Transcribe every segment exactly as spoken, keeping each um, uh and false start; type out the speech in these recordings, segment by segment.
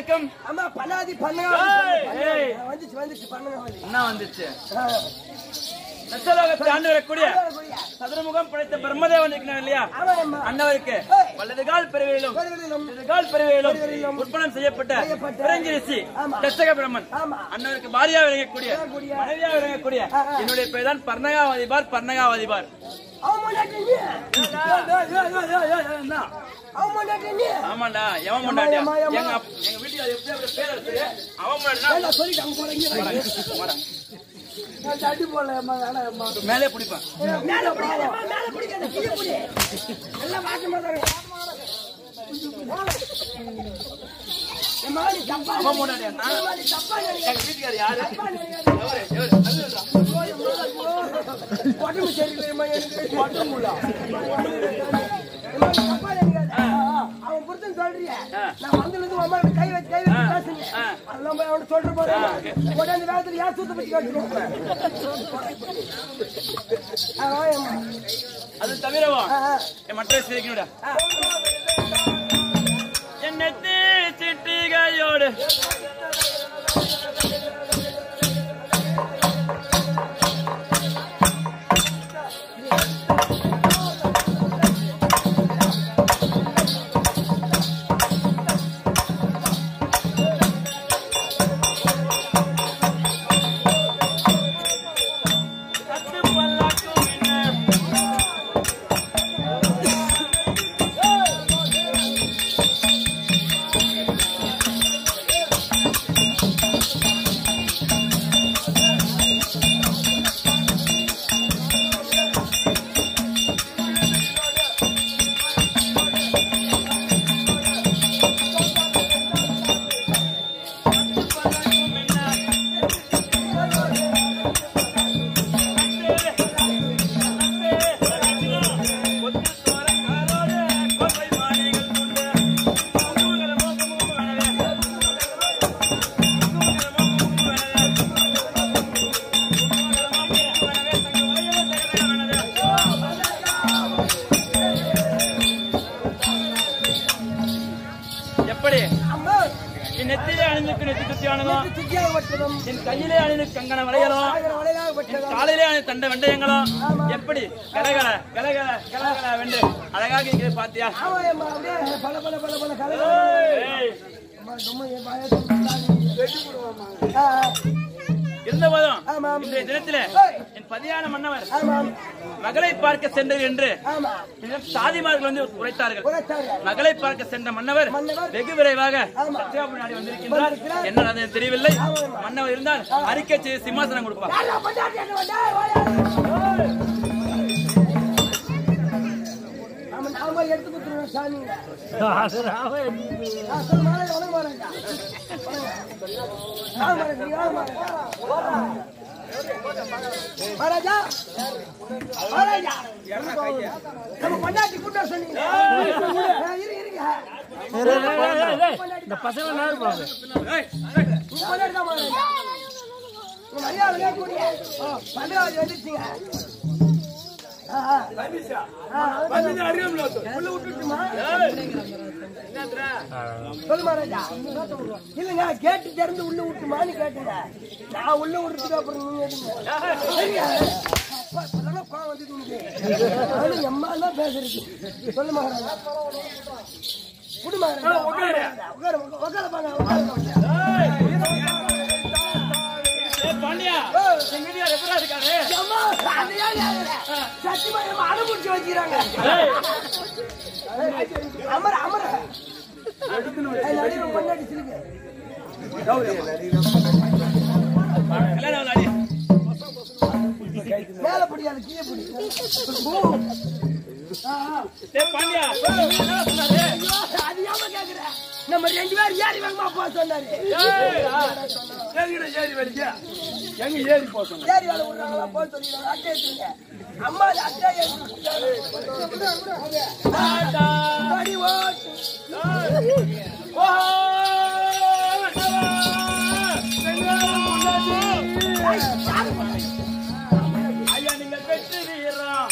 வணக்கம். அம்மா பலாதி பண்ணா வந்துச்சு வந்துச்சு பண்ணுங்க என்ன வந்துச்சு? நச்சலோகத்தை ஆண்டு வரக்கூடிய சதுரமுகம் படைத்த பிரம்மதேவன் இருக்கிறார் இல்லையா? அன்னவருக்கு வலதுகால் பெருவிலும் இடதுகால் பெருவிலும் உற்பணம் செய்யப்பட்ட பிரெஞ்சு ரிஷி தட்சக பிரம்மன் அன்னவருக்கு பாரியா விளங்கக்கூடிய மனைவியா விளங்கக்கூடிய என்னுடைய பெயர் தான் பர்ணகாவதிபார். பர்ணகாவதிபார் ஆமாண்டா. எவன் முன்னாடியா எங்க எங்க வீட்டுல எப்படி அப்படி பேர் வச்சு அவன் மேலே பிடிப்பான். அவன் முன்னாடியா எங்க வீட்டுக்கார யாரு உடம்பு சரியில்லையம்மா எனக்கு அவன் புரிச்சுன்னு சொல்றிய நான் வந்ததுக்கு அம்மா கை வச்சு கை வச்சு பேசுங்க அதெல்லாம் போய் அவனை சொல்ற போது உடனே அந்த வேகத்துல யார் சூத்த பத்தி கேட்டுருவோம். அது தவிரவா என் மற்ற சிரிக்கணுடா என் நெத்தி சிட்டிகையோடு என் கையிலே அணிந்து கங்கண வளையலும் காலையிலே அணி தண்ட வெண்டயங்களும் எப்படி கலகல கலகல கலகல வென்று அழகாக இங்கே பாத்தியா? இருந்த போதும் இன்றைய தினத்திலே என் பதியான மன்னவர் மகளை பார்க்க சென்றது என்று சாதிமார்கள் வந்து உரைத்தார்கள். மகளை பார்க்க சென்ற மன்னவர் வெகு விரைவாக நாடி வந்திருக்கின்றார். என்ன அது தெரியவில்லை. மன்னவர் இருந்தால் அறிக்கை செய்து சிம்மாசனம் கொடுப்பார். மகாராஜா மகாராஜா நம்ம பொண்டாட்டி கூட்ட சொன்னீங்க இந்த பசங்க நல்லா இருப்பாங்க. மரியாதை கூடிய பண்டிகாவதி வந்துருச்சுங்க. சொல்லு மகாராஜா. இல்லங்க கேட்டு திறந்து உள்ள விட்டுமான்னு கேட்டுங்க. நான் உள்ள விட்டுறதுக்கு அப்புறம் நீங்க கோவம் வந்து எம்மா தான் பேசுறது. சொல்லு மகாராஜா. குடு மகாராஜா உட்கார உட்கார பாங்க. பாண்டியா சத்தியமா அனுப்பிச்சு வச்சுக்கிறாங்க. அமர அமர பொண்டாட்டி சிரிக்க மேல பிடிக்காது கீழே பிடிக்கும். நம்ம ரெண்டு பேரும் ஏறி வேகமா போக சொன்னாரு. ஏறி வலிக்க எங்க ஏறி போக சொன்னாரு. ஏறி வேலை விடுறாங்களா போக சொல்லிடுறாங்க. அட்டை எடுத்துங்க. அம்மா அட்டை படி ஓட்டு ஐயா நீங்க பெற்று வீரம்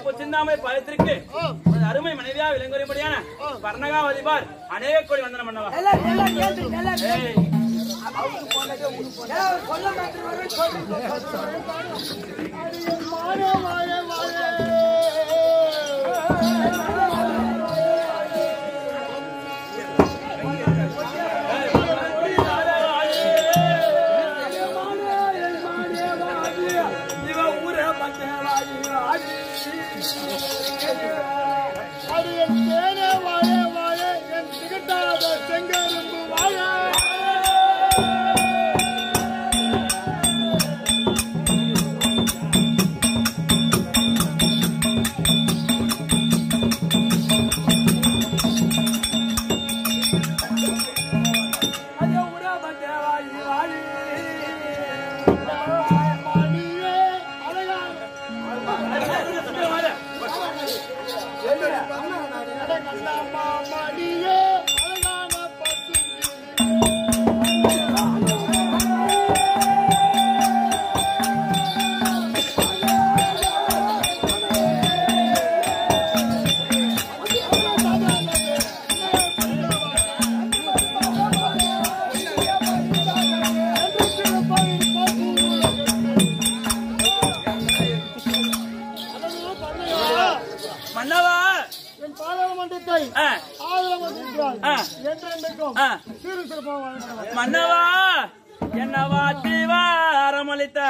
சிந்தாமரை பாதத்திற்கு அருமை மனைவியா விளங்கும்படியான பர்ணகாவதி பார் அநேக கோடி வந்தனம் பண்ணவா. எல்லாம் எல்லாம் கேட்டு நல்லா கேட்டு அவங்க போனதே உனக்கு ஏன் சொல்ல மாட்டேன்னு சொல்லுங்க மாறே மாறே மாறே மன்னவா என்னவா தீவா அரமளித்த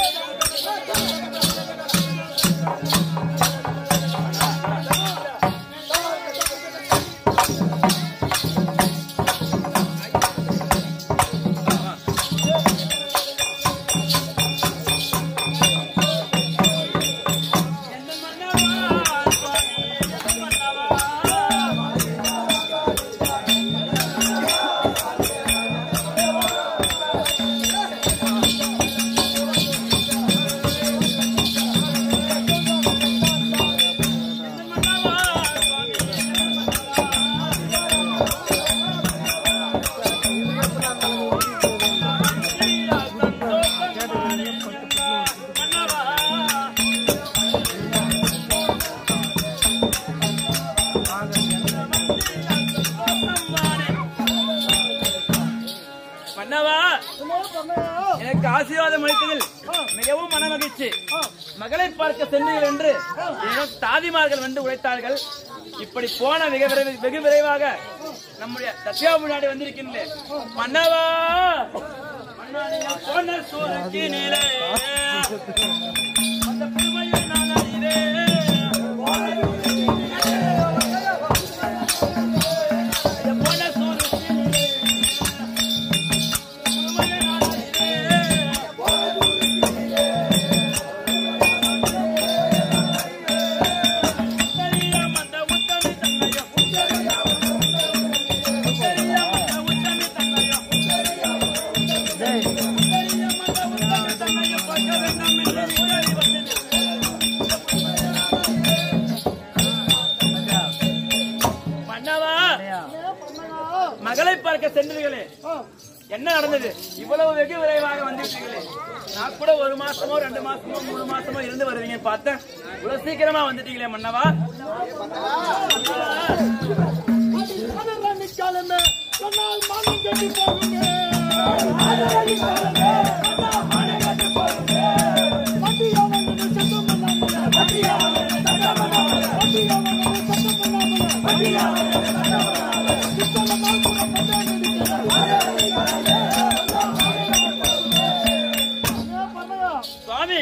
எனக்கு ஆசீர்வாதம் அளித்ததில் மிகவும் மன மகிழ்ச்சி. மகளை பார்க்க சென்றீர்கள் என்று தாதிமார்கள் வந்து உழைத்தார்கள். இப்படி போன மிக வெகு விரைவாக நம்முடைய சத்யா முன்னாடி வந்திருக்கின்றேன். மன்னவா போன சூரத்தினிலே அந்த புதுமையை நான் அறிவேன். மகளை பார்க்க சென்றீர்களே, என்ன நடந்தது? இவ்வளவு வெகு விரைவாக வந்துட்டீங்களே. நான் கூட ஒரு மாசமோ ரெண்டு மாசமோ மூணு மாசமோ இருந்து வருவீங்க பார்த்தேன். இவ்வளவு சீக்கிரமா வந்துட்டீங்களே மன்னவா. சுவாமி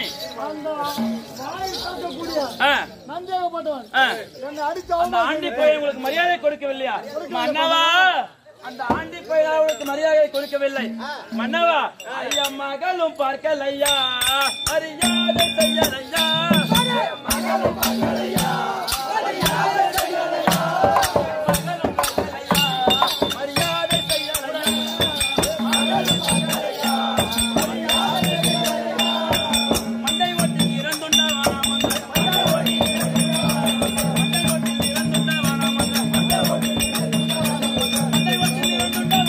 அந்த ஆண்டி போய் உங்களுக்கு மரியாதை கொடுக்கவில்லையா மன்னவா? அந்த ஆண்டி போய் அவளுக்கு மரியாதை கொடுக்கவில்லை மன்னவா. ஐயா மகளும் பார்க்கலையா, மரியாதை செய்யலையா, மகளும் பார்க்கலையா, மரியாதை செய்யலையா, மகளும் பார்க்கலையா, மரியாதை செய்யலையா, மகளும் பார்க்கலையா, மரியாதை செய்யலையா. மண்டை ஓட்டி இறந்துண்டா வானாம, மண்டை ஓட்டி மண்டை ஓட்டி இறந்துண்டா வானாம, மண்டை ஓட்டி மண்டை ஓட்டி இறந்துண்டா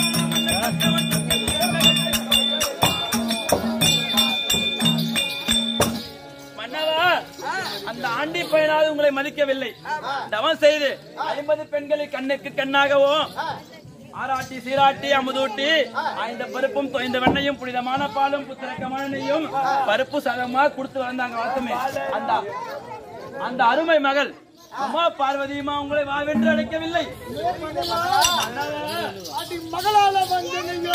வானாம. மன்னவா ஆண்டி பையனாவது உங்களை மதிக்கவில்லை. தவம் செய்து ஐம்பது பெண்களை கண்ணுக்கு கண்ணாகவும் ஆராட்டி சீராட்டி அமுதூட்டி ஐந்த பருப்பும் தொய்ந்த வெண்ணையும் புனிதமான பாலும் புத்திரக்கமான நெய்யும் பருப்பு சதமா கொடுத்து வந்தாங்க. வாசமே அந்த அந்த அருமை மகள் அம்மா பார்வதியுமா உங்களை வாவென்று அழைக்கவில்லை. மகளால வந்தனையோ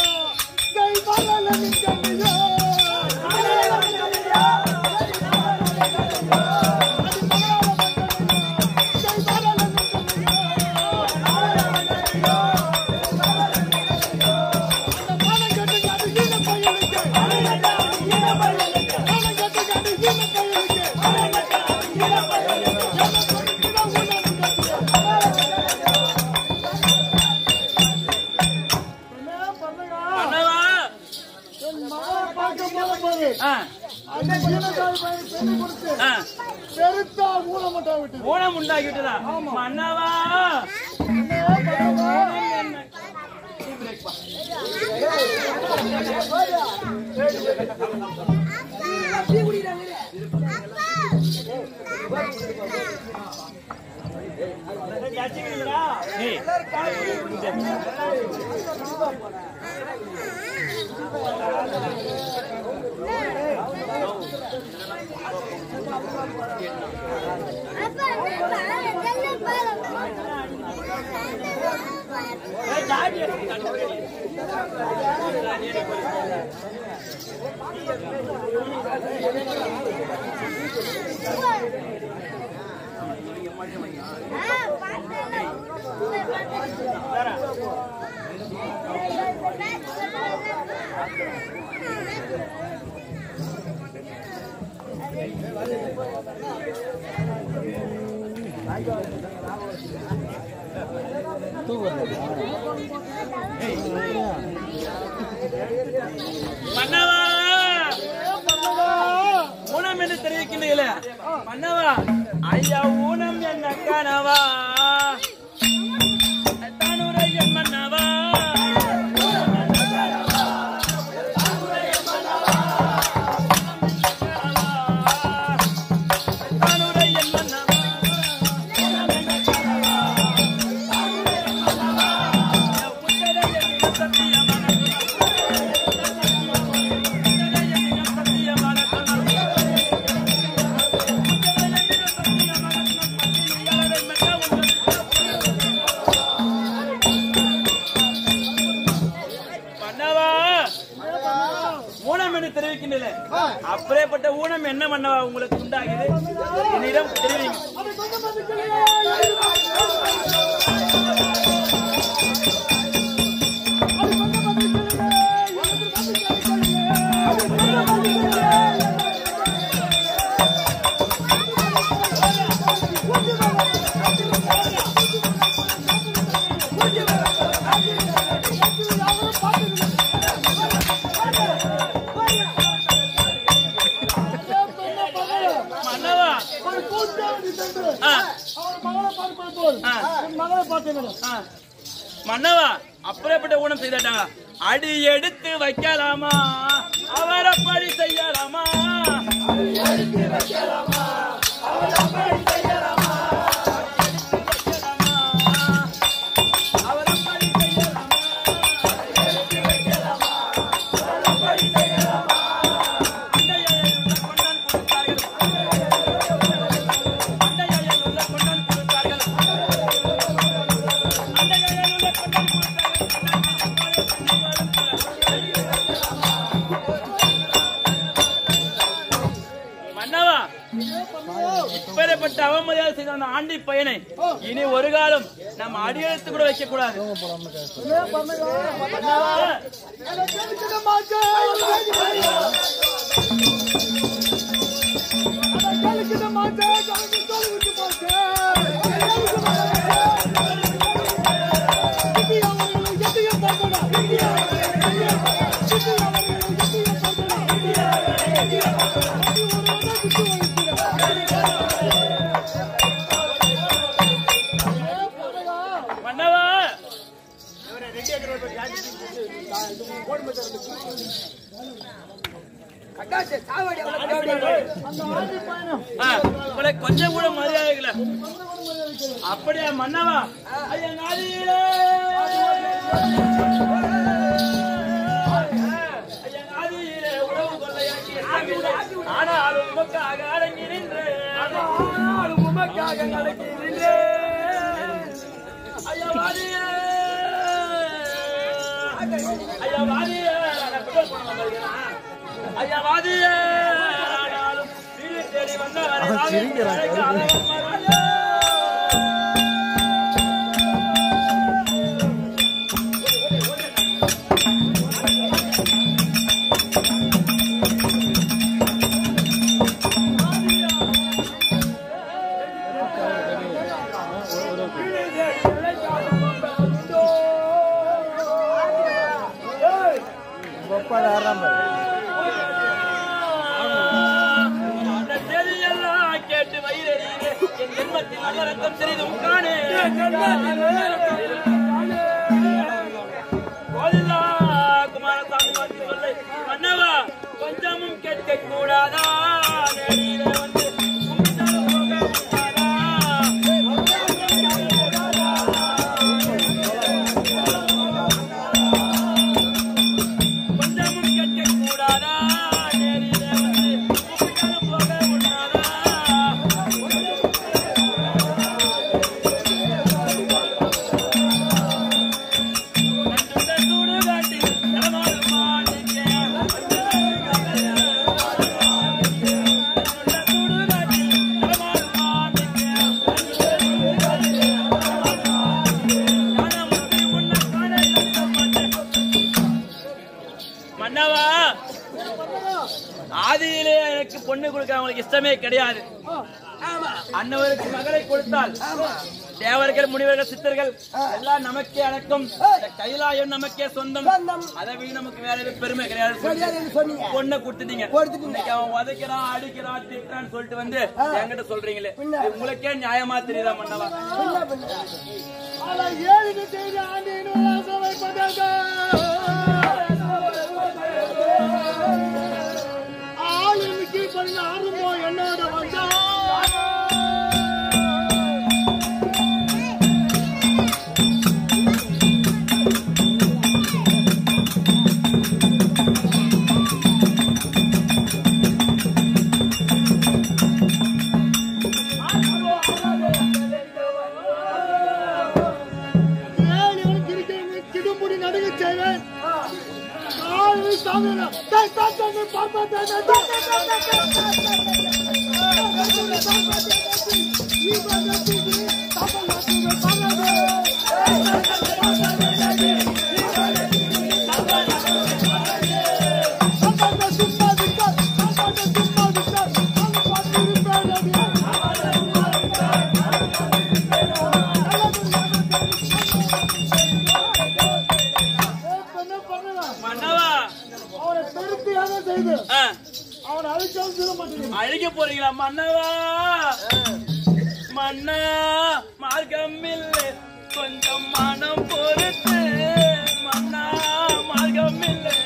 ஊனம் உண்டாகிவிட்டதா மன்னவா? மன்னவா ஊனம் என்று தெரிவிக்கின்றீங்களே மன்னவா, ஐயா ஊனம் என்ன கனவா தானுரையன் மன்னவா அப்படிப்பட்ட ஊனம் என்ன மன்னவா உங்களுக்கு உண்டாகுது என்னிடம் தெரிவிங்க. மன்னவா அப்படிப்பட்ட ஊனம் செய்தாட்டாங்க. அடி எடுத்து வைக்கலாமா அவரை பழி செய்யலாமா? இப்பேற்பட்ட அவமரியாதை செய்த அந்த ஆண்டி பையனை இனி ஒரு காலம் நம்ம அடியெடுத்து கூட வைக்க கூடாது. உங்களை கொஞ்சம் கூட மரியாதைகள அப்படியா மன்னவா? ஐயா நாதியே ஐயா நாதியே உறவு கொள்ளையாக்கி ஆனாலும் உமக்காக அடங்கி நின்றேன் ஆனாலும் உமக்காக அடங்கி நின்றேன் ஐயா வாதியே ஐயா வாதியே ஐயா வாதியே ஆனாலும் வீடு தேடி வந்தவரை கேட்டு வயிறறியே என் எண்பத்தி நல்ல ரத்தம் சிறிதும் காணே கோயிலா குமாரசாமி வாசி சொல்லை மன்னவா கொஞ்சமும் கேட்க கூடாதா நேரிலே வந்து கும்பிட்டாலும் ஆதியிலே எனக்கு பொண்ணு கொடுக்க அவங்களுக்கு இஷ்டமே கிடையாது. அன்னவருக்கு மகளை கொடுத்தால் தேவர்கள் முனிவர்கள் சித்தர்கள் எல்லாம் நமக்கே அடக்கம், கைலாயம் நமக்கே சொந்தம், அதை விட நமக்கு வேற பெருமை கிடையாது. பொண்ணை கொடுத்துட்டீங்க, அவன் உதைக்கிறான் அடிக்கிறான் திட்டான்னு சொல்லிட்டு வந்து என்கிட்ட சொல்றீங்களே, உங்களுக்கே நியாயமா தெரியுதா மன்னவா? என்னோட வந்தா கிடும்புடி நடுங்க செய்வேன். அழிக்க போறீங்களா மன்னவா? மன்னா மார்க்கம் இல்லை கொஞ்சம் மனம் பொறுத்து, மன்னா மார்க்கம் இல்லை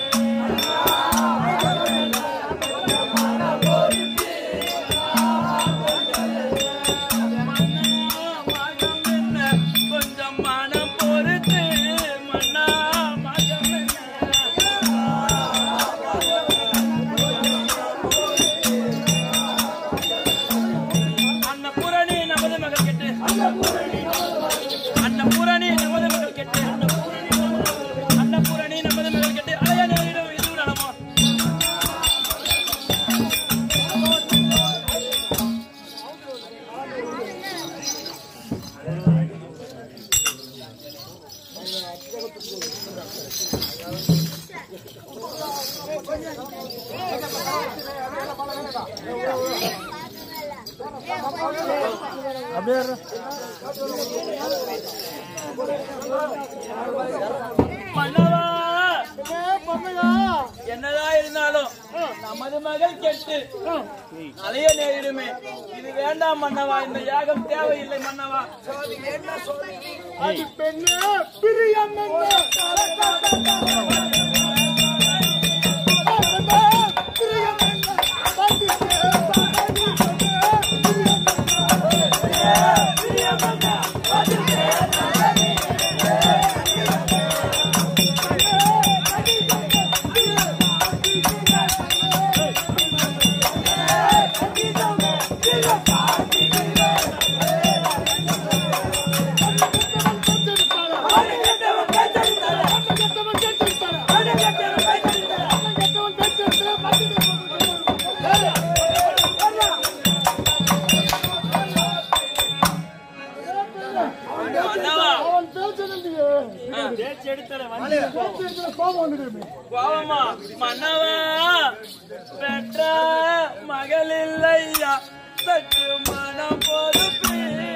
கொஞ்சம் மனம் பொறுத்து, மன்னா மார்க்கம் அன்னபூரணி நமது மகள் கெட்டு அன்னபூரணி நமது மகள் கெட்டு அன்னபூரணி நமது மகள் கெட்டு அலைய நேரிடும் இது நடமோ? மன்னவா என்னதான் இருந்தாலும் நமது மகள் கெட்டு அலைய நேரிடுமே, இது வேண்டாம் மன்னவா. இந்த யாகம் தேவையில்லை மன்னவா. பெண்ணே பிரியம் பிரியம் கோபம் வந்துடுமே. கோவமா மன்னவா பெற்ற மகள் இல்லையா சற்று மனம் பொறுப்பு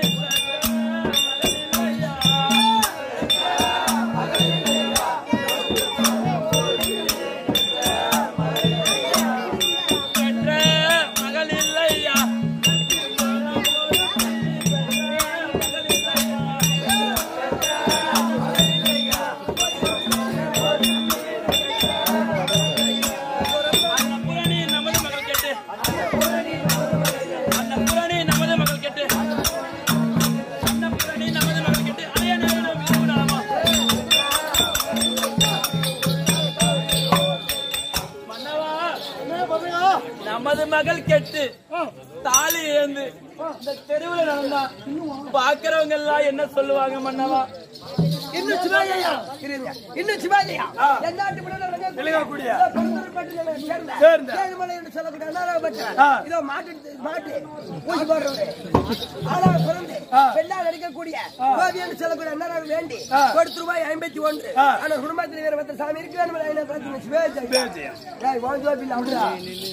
நமது மகள் கெட்டு தாலி ஏந்து இந்த தெருவுல நடந்தா பாக்குறவங்க எல்லாம் என்ன சொல்லுவாங்க மன்னவா? இன்னும் சிவாஜியா இன்னும் சிவாஜியா என்னாட்டு தெளிவாக்கூடிய சேர்ந்த ஏழுமலை என்று சொல்லக்கூடிய அண்ணாராபட்சன் இதோ மாட்டு மாட்டு பூசி போடுறது ஆளாக பிறந்து பெண்ணால் நடிக்கக்கூடிய கோபி என்று சொல்லக்கூடிய அண்ணாராக வேண்டி கொடுத்து ரூபாய் ஐம்பத்தி ஒன்று ஆனா குடும்பத்தில் வீரபத்திர சாமி இருக்கு சிவாஜியா கோபி அப்படியா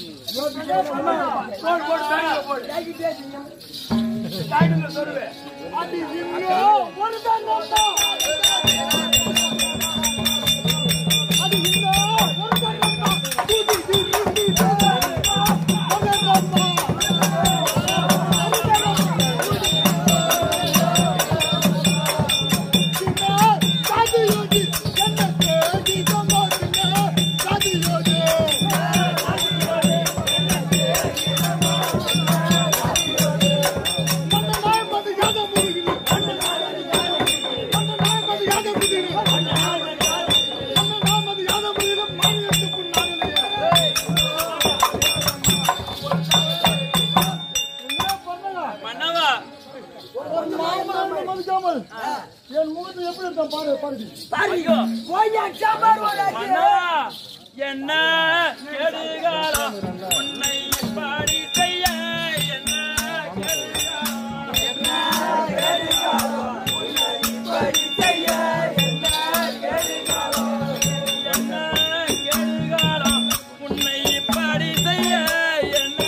என் மூணு எப்படி இருக்கான் பாரு பாருங்க என்ன கெடுகாலம் உன்னை பாடி செய்ய என்ன உன்னை பாடி செய்ய என்ன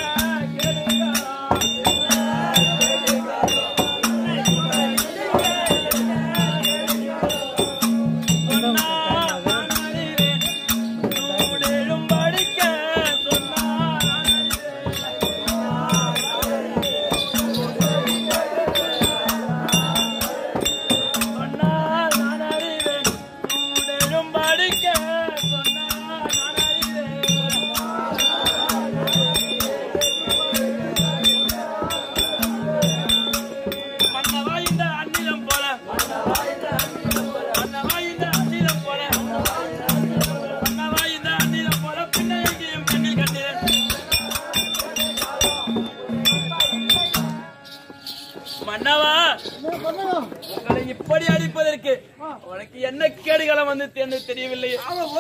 மன்னவா உங்களை இப்படி அடிப்பதற்கு உனக்கு என்ன கேடுகாலம் வந்து தேர்ந்து தெரியவில்லை.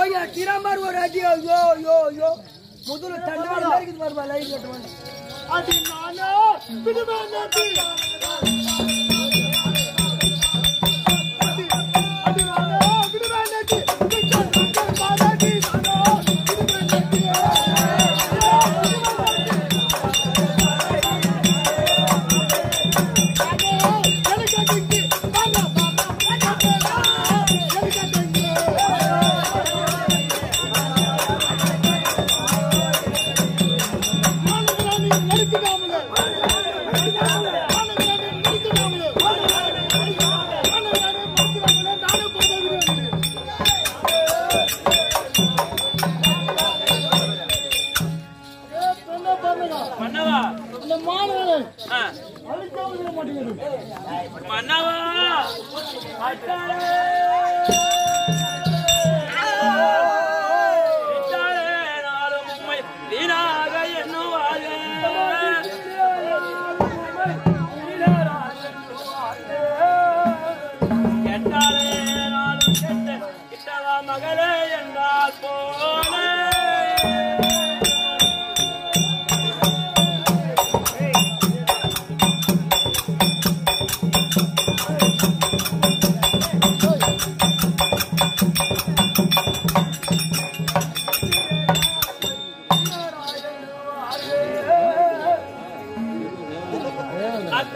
முதல்ல தண்டவாளம் வருமா லைட் கட்டுவாங்க அது நானே விடுவேன் அது நானே விடுவேன் மன்னவா நாளும் உண்மை வீணாக எண்ணுவாங்க கேட்டாலே நாளும் கேட்ட கிட்டவா மகளே என்றால் போல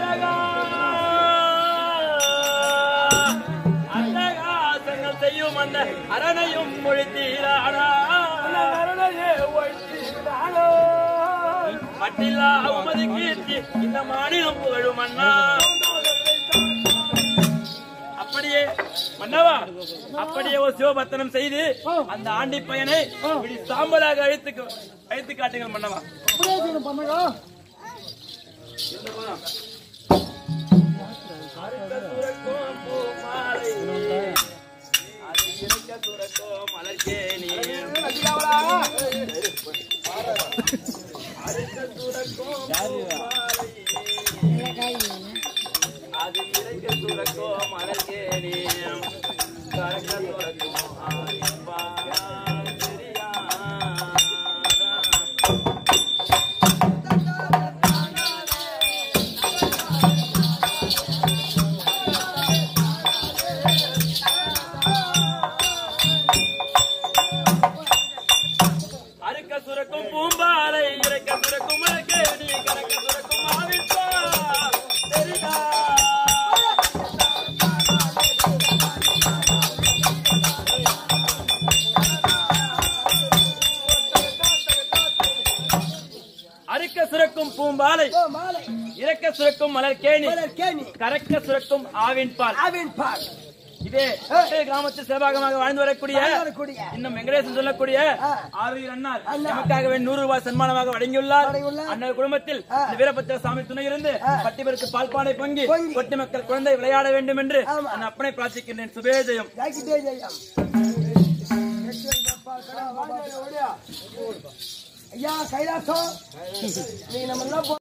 அட்டகாசங்கள் செய்யும் அந்த அரணையும் மொழித்தீரானா அரணையே ஒழித்தீரானோ பட்டில்லா உமது கீர்த்தி இந்த மாநிலம் புகழும் அண்ணா. அப்படியே மன்னவா, அப்படியே ஒரு சிவபத்தனம் செய்து அந்த ஆண்டி பையனை இப்படி சாம்பலாக அழைத்து அழைத்து காட்டுங்கள் மன்னவா. பண்ணுங்க அது இறைக்க சுரக்கோ மலர்கேனியம் கரக்க சுரக்கோ ஆரிப்பா தெரியா. அறுக்க சுரக்கும் பூம்பாலை இறைக்க சுரக்கும் மலர்கேணி கரக்க சுரக்கும் ஆரிப்பா தெரியா. அறுக்க சுரக்கும் பூம்பாலை மாலை இறக்க சுரக்கும் மலர் கேணி கேணி கரக்க சுரக்கும் ஆவின் பால். ஆவின் பால் இதே கிராமத்தில் சிவபாகமாக வாழ்ந்து வரக்கூடிய வரக்கூடிய இன்னும் வெங்கடேசன் சொல்லக்கூடிய ஆறுயிர் அண்ணார் நமக்காகவே நூறு ரூபாய் சன்மானமாக வழங்கியுள்ளார். அண்ணர் குடும்பத்தில் இந்த வீரபத்திர சாமி துணை இருந்து பட்டிபெருக்கு பால்பானை பொங்கி கொட்டி மக்கள் குழந்தை விளையாட வேண்டும் என்று நான் அப்பனை பிரார்த்திக்கின்றேன். சுபேஜயம். ஐயா கைலாசம் நீ நம்ம